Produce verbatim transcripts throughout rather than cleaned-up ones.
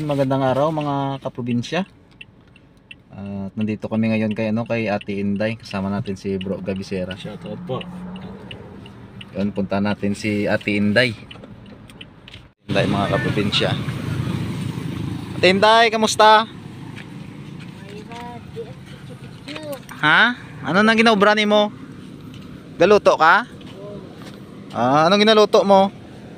magandang araw mga kaprobinsya. At uh, nandito kami ngayon kay ano kay Ate Inday, kasama natin si Bro Gabisera. Shoutout po. Yun, punta natin si Ate Inday. Inday mga kaprobinsya. Ate Inday, kamusta? Ha? Ano nang ginaubrani mo? Galuto ka? Ah, anong ginaluto mo?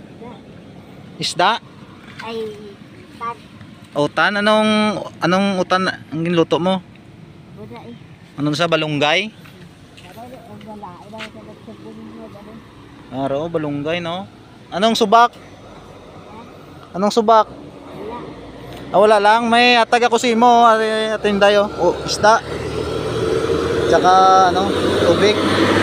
Isda? Ay, tan. Utan? Anong anong utan ang niluto mo? Wala eh. Anong sa balunggay? Wala eh. Ang wala. Wala sa nagsabong mo. Ano? Araw, balunggay no. Anong subak? Anong subak? Wala. Ah, wala lang, may atag ako si mo, Ate Inday oh. Oh, isda. Tsaka ano, tubig.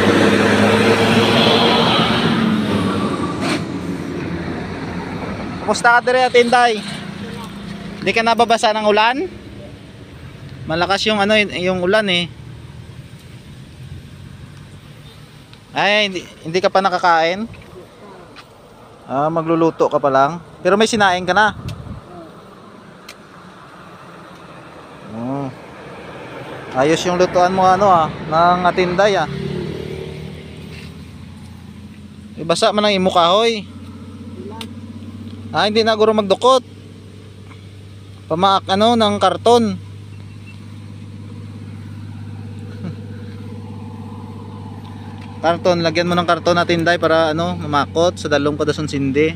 Kumusta ka dire, Ate Inday? Hindi ka nababasa ng ulan? Malakas yung ano, yung ulan eh. Ay, hindi, hindi ka pa nakakain? Ah, magluluto ka pa lang. Pero may sinaing ka na. Oh. Ayos yung lutuan mo ano ah, ng Ate Inday ah. Ibasa man ang imo kahoy. Ah, hindi na guro magdukot. Pamaak ano ng karton. Karton, lagyan mo ng karton Ate Inday para ano, mamakot sa dalong padason sindi.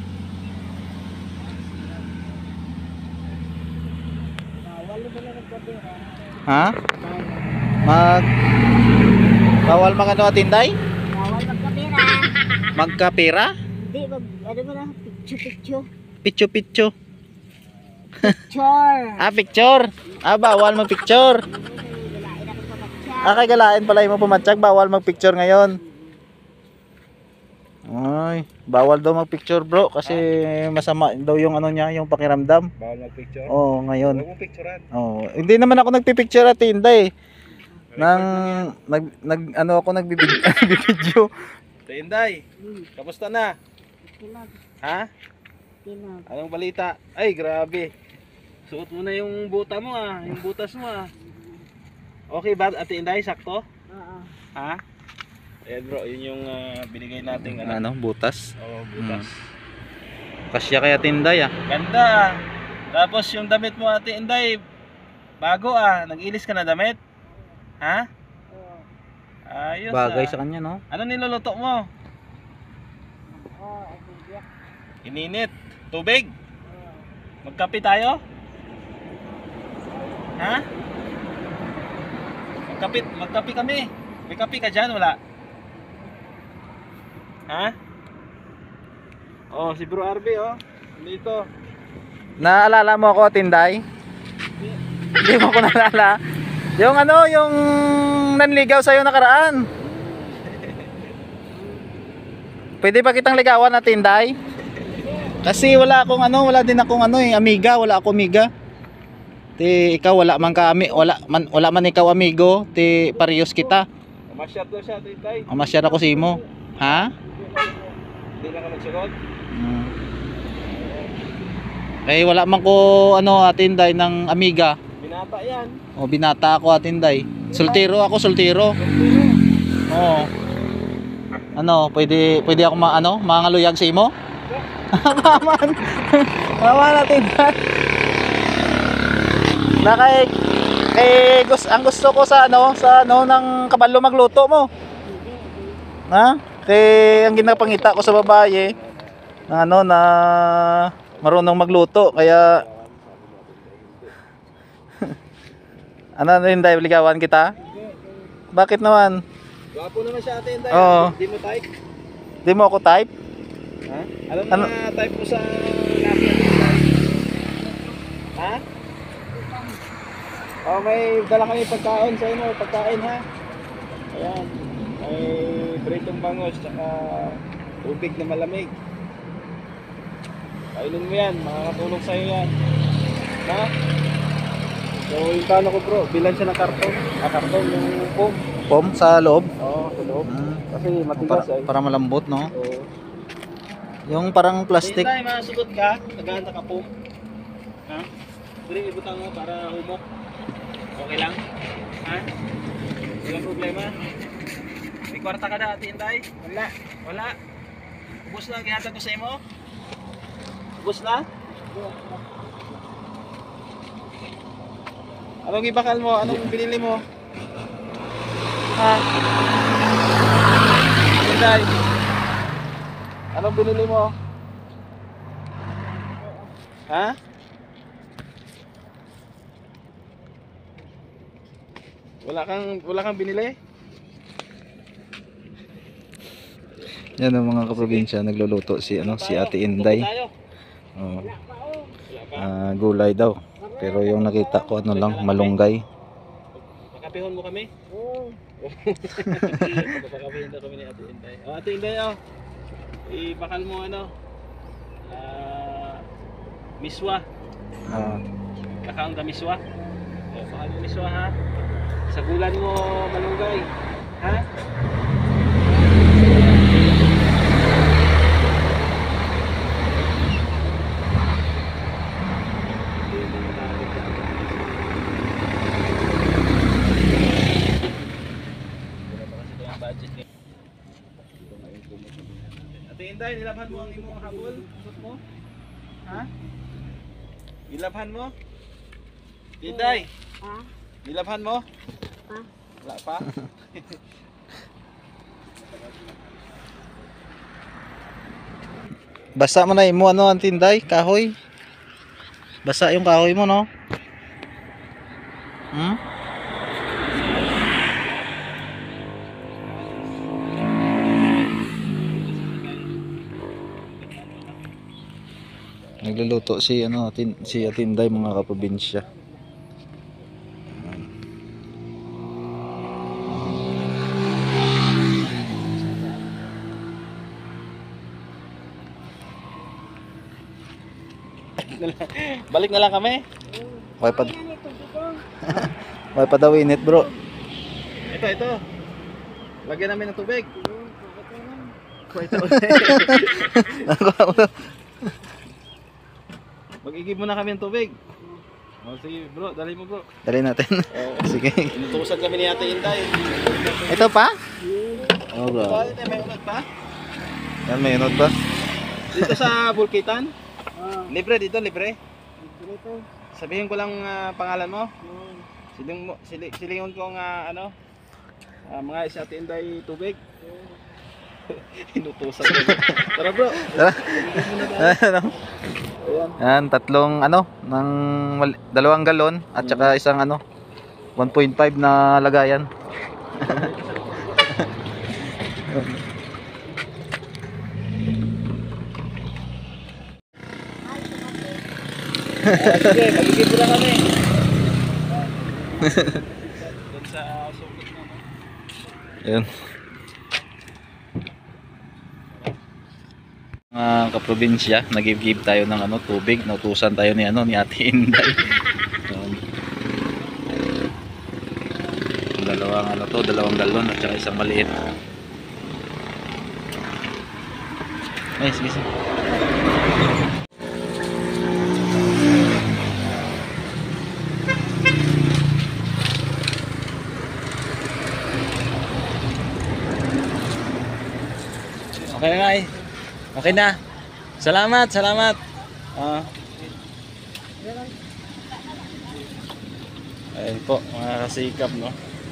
Bawal ba na nagkabira? Ha? Mag Bawal mag ano Ate Inday? Bawal magkabira. Magkapira? Hindi, mag, ano ba na? Picture-picture. Pitcho-pitcho. Picture. Ah, picture. Ah, bawal mag-picture. Galain ako sa matcha. Ah, kay galain pala mo pumatsyag, bawal mag-picture ngayon. Ay, bawal daw mag-picture bro kasi masama daw yung ano niya, yung pakiramdam. Bawal mag-picture? Oo, ngayon. Huwag mong picturean. Oo, hindi naman ako nagpi-picture Ate Inday. Nang nag, nag ano ako nagbibideo. Ate Inday, kamusta na? Tinag. Ha? Tinag. Anong balita? Ay, grabe. Suot mo na yung buta mo ah, yung butas mo ah. Okay ba Ate Inday, sakto? Oo. Ha? Ayan bro, yun yung uh, binigay nating ano. Ano, butas. Oo, butas. Kasya kay Ate Inday ah. Ganda ah. Tapos yung damit mo Ate Inday, bago ah, nag-ilis ka na damit? Ha? Oo. Ayos Bagay ah. sa kanya no. Ano niluluto mo? Oo, abiyak. Ininit. Tubig? Magkape tayo? Ha? Magkape, magkape kami. May kape ka dyan? Wala? Ha? Oh, si Bro Arby oh. Dito. Naalala mo ako Ate Inday? Hindi mo ko naalala. Yung ano, yung nanligaw sa'yo nakaraan. Pwede ba kitang ligawan Ate Inday? Kasi wala akong ano, wala din akong ano eh, amiga, wala ako amiga. Ti ikaw wala man ka ami, wala man wala man ikaw amigo, ti parehas kita. Masyat daw siya, Titay. Amasyar ako si mo. Ha? Hindi na ka nagsagot. Hmm. Eh wala man ko ano Ate Inday ng amiga. Binata yan. O binata ako Ate Inday. Soltero ako, soltero. Oo. Ano, pwede pwede ako ma ano, mangaluyag sa imo? Maman. Maman Ate Inday. Na kay eh gusto ang gusto ko sa ano, sa ano ng kabalo magluto mo. Ha? Kay ang ginapangita ko sa babae ng ano na marunong magluto kaya ano rin dahil ligawan kita? Bakit naman? Gwapo naman siya Ate Inday. Oo. Hindi mo type? Di mo ako type? Ha? Alam Ano? na type mo sa Lucky Ate Inday? Ha? Oh, may dala kami pagkain sa inyo, pagkain ha. Ayan. May pritong bangos tsaka tubig na malamig. Kainin mo yan, makakatulong sa'yo yan. Ha? So yung kano ko bro, bilan siya ng karton. Ah, karton yung foam. Pom sa loob? Oo, sa loob. Hmm. Kasi matigas Para, ay. para malambot no? Oo. Yung parang plastic. Hindi tayo masugot ka, naghahanap ka po. Ha? Pwede ibutang mo para humok. Okay lang? Ha? Walang problema? May kwarta ka na, Ate Inday? Wala. Wala? Ubus na, gihatag ko sa imo? Ubus na? Anong ibakal mo? Anong binili mo? Ha? Inday? Anong binili mo? Ha? Wala kang wala kang binili? Yan ang mga kaprobinsya, nagluluto si ano si Ate Inday. Tayo. Oh, Wala pa oh. Wala pa. ah, gulay daw. Pero yung nakita ko ano lang, malunggay. Pakapihon mo kami. Oo. Pakapihon daw kami ni Ate Inday. Oh, Ate Inday oh. Ibakal mo ano? Ah, miswa. Ah, Kakaon ka miswa. Oh, bakal mo miswa ha. Sagulan mo malunggay. Ha? Ate Inday, nilabhan mo ang imong habol? Usot mo? Ha? Nilabhan mo? Inday, Ha? nilabhan mo? Ha? Wala pa? basa mo na imo ano Ate Inday, kahoy. Basa yung kahoy mo no. Hmm? Nagluluto si ano atin si Ate Inday mga kaprobinsya. Balik na lang kami. May pa Ano yan ito dito? may pa daw init bro. Ito, ito. Lagyan namin ng tubig. Oo, bakit naman? Ito. Mag-igib muna kami ng tubig. O sige bro, dali mo bro. Dali natin. Oo. Sige. Inutusan kami ni Ate Inday. Ito pa? Oh bro. Ito, may unod pa? Yan may inod ba? Dito sa Bulkitan? Oo. Libre dito, libre. Dito. Sabihin ko lang ah, pangalan mo. Oo. Siling mo, sili, silingon ko nga ano, ah, mga si Ate Inday tubig. Inutusan ko. Tara bro. Tara. Igib muna tayo. Ano? Ayan. Yan, tatlong ano, ng mal- dalawang galon at saka isang ano, one point five na lagayan. Ah, sige, magigib muna kami. Doon sa sukit mo. no? Yan. Mga kaprobinsya, nag-give tayo ng ano, tubig, nautusan tayo ni ano ni Ate Inday. Yan. Dalawang ano to, dalawang galon at saka isang maliit. Ay, sige, sige. Okay na nga eh. Okay na. Salamat, salamat. Ah. Ayun po, mga kasikap, no?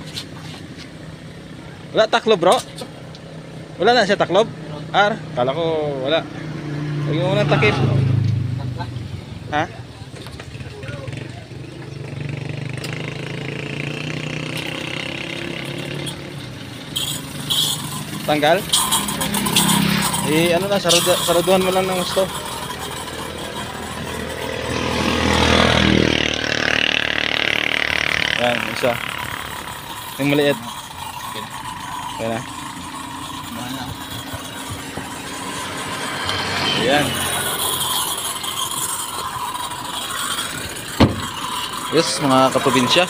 Wala taklob, bro? Wala na siya taklob? Ar, kala ko wala. Lagyan mo ng takip. Ha? Tanggal? Eh, ano na, sarado, saraduhan mo lang ng gusto. Yan, isa. Yung maliit. Okay na. Ayan. Yes, mga kaprobinsya.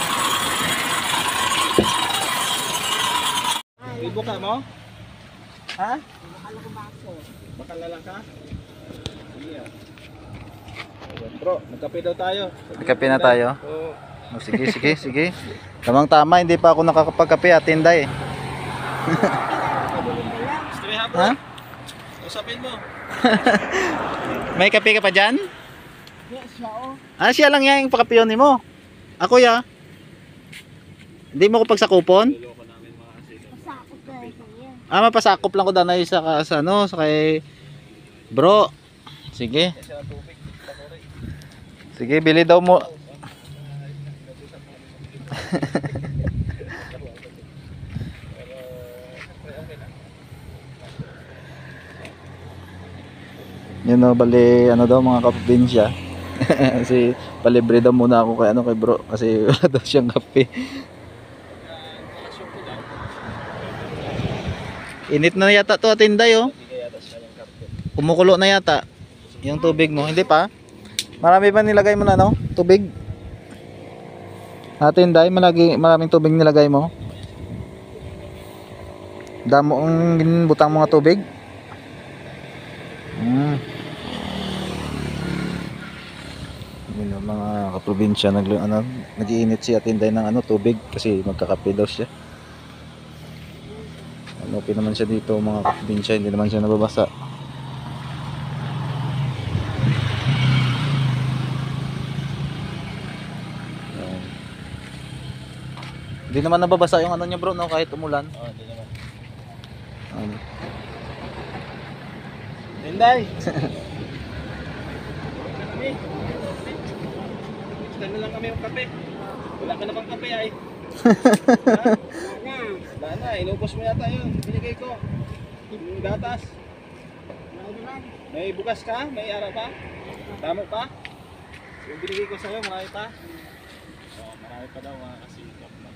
Ibuka mo? Ha? Bakal ko baso. Bakal na lang ka? Sige ah. Bro, nagkape daw tayo. Kape na tayo. Oo. Oh, sige, sige, sige. Tamang tama, hindi pa ako nakakapagkape at tinday eh. Gusto mo ha, bro? Ha? Usapin mo. May kape ka pa dyan? Yes, siya oh. Ah, siya lang yan yung pakapiyon mo. Ako ya. Hindi mo ko pagsakupon? Loko namin mga asilo. Pasakot na ito yan. Ah, mapasakop lang ko danay sa, sa ano, sa kay bro. Sige. Kasi ang tubig, pakore. Sige, bili daw mo. Yun o, bali, ano daw mga kaprobinsya. Kasi palibre daw muna ako kay ano kay bro kasi wala daw siyang kape. Init na yata to atinday oh. Bigay yata siya ng kape. Kumukulo na yata yung tubig mo. Hindi pa? Marami ba nilagay mo na no? Tubig? Atinday, malagi, maraming tubig nilagay mo? Damo ang butang mga tubig? Hmm. Yun ang mga kaprobinsya nag ano, nag-iinit si Atinday ng ano tubig kasi magkakape daw siya. Ano okay naman siya dito mga kaprobinsya, hindi naman siya nababasa. Ayan. Hindi naman nababasa yung ano niya bro no kahit umulan. Oo, hindi naman. Ano. Tinday! Kami. Next time na lang kami yung kape. Wala ka na bang kape ay? Ha? Wala. Wala na, inubos mo yata yun. Binigay ko. Yung gatas. Wala naman. May bukas ka? May ara pa? Damo pa? Yung binigay ko sa'yo, marami pa? Oo, marami pa daw mga kasikap na.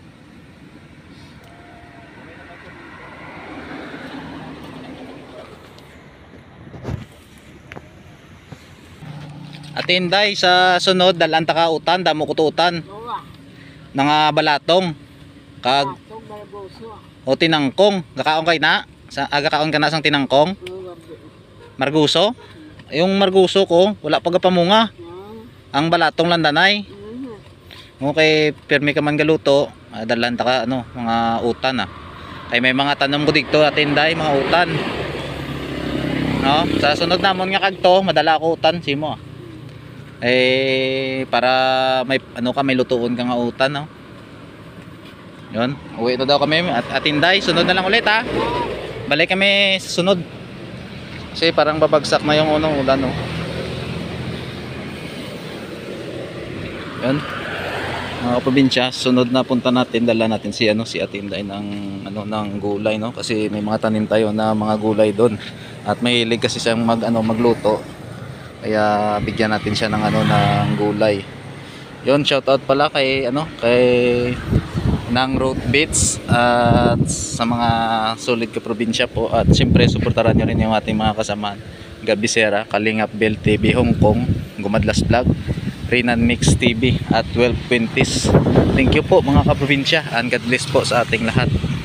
Atinday sa sunod dalan ta ka utan damo kututan Bawa. nga balatong kag Atong balagoso. o tinangkong gakaon kay na sa aga kaon ka na sang tinangkong Oo. marguso yung marguso ko wala pa gapamunga ang balatong lang danay okay permi ka man galuto ah, dalan ta ka ano mga utan ah kay may mga tanom ko dito Atinday mga utan no sa sunod namon nga kagto madala ko utan simo ah eh para may ano ka may lutuon ka nga utan no yun uwi na daw kami at Atinday sunod na lang ulit ha balik kami sa sunod kasi parang babagsak na yung unang ulan no yun mga kaprobinsya sunod na punta natin dala natin si ano si Atinday ng ano ng gulay no kasi may mga tanim tayo na mga gulay doon at mahilig kasi siyang mag ano magluto kaya bigyan natin siya ng ano ng gulay. Yon shout out pala kay ano kay ng Road Beats at sa mga solid ka probinsya po at siyempre suportahan niyo rin yung ating mga kasamahan. Gabisera, Kalingap Bell T V Hong Kong, Gumadlas Vlog, Rinan Mix T V at twelve twenties. Thank you po mga kaprobinsya and God bless po sa ating lahat.